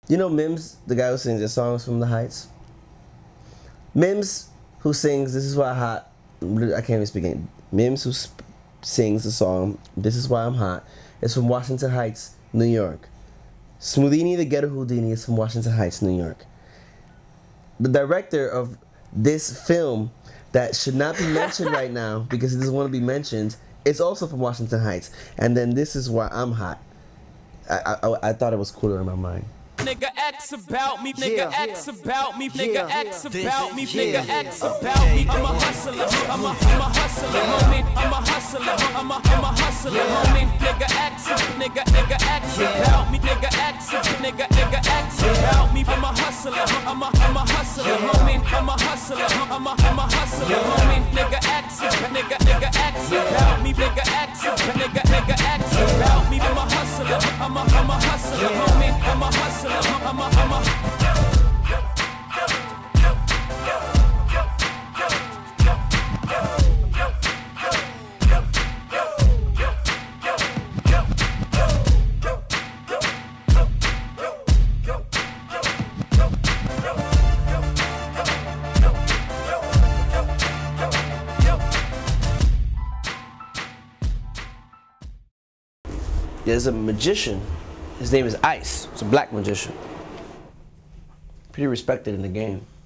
You know Mims, the guy who sings the songs from the Heights? Mims, who sings This Is Why I'm Hot, I can't even speak English. Mims, who sings the song This Is Why I'm Hot, is from Washington Heights, New York. Smoothini the Ghetto Houdini is from Washington Heights, New York. The director of this film that should not be mentioned right now because it doesn't want to be mentioned, it's also from Washington Heights. And then This Is Why I'm Hot. I thought it was cooler in my mind. Nigga X about me, nigga X about me, nigga X about me, nigga X about me. I'm a hustler, I'm a hustler, homie. I'm a hustler, I'm a hustler, homie. Nigga X about me, nigga X about me. I'm a hustler, I'm a hustler, homie. I'm a hustler, I'm a hustler, homie. Nigga X about me, nigga X about me. I'm a hustler, I'm a hustler, homie. I'm a hustler. There's a magician. His name is Ice. It's a black magician. Pretty respected in the game.